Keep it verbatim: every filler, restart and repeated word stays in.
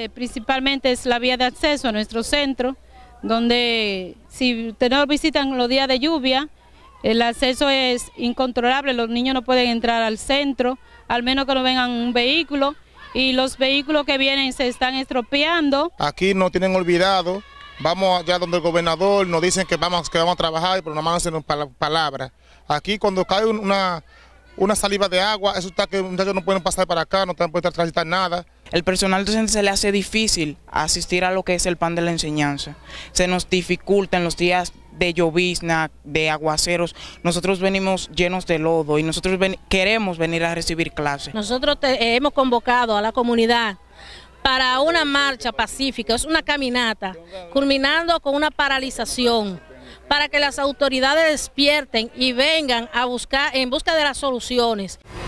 eh, principalmente es la vía de acceso a nuestro centro, donde si ustedes nos visitan los días de lluvia, el acceso es incontrolable, los niños no pueden entrar al centro, al menos que no vengan un vehículo, y los vehículos que vienen se están estropeando. Aquí nos tienen olvidado, vamos allá donde el gobernador nos dicen que vamos, que vamos a trabajar, pero no van a hacer palabras. Aquí cuando cae una, una saliva de agua, eso está que los muchachos no pueden pasar para acá, no pueden transitar nada. El personal docente se le hace difícil asistir a lo que es el pan de la enseñanza. Se nos dificulta en los días de llovizna, de aguaceros. Nosotros venimos llenos de lodo y nosotros ven, queremos venir a recibir clases. Nosotros te, eh, hemos convocado a la comunidad para una marcha pacífica, es una caminata, culminando con una paralización, para que las autoridades despierten y vengan a buscar, en busca de las soluciones.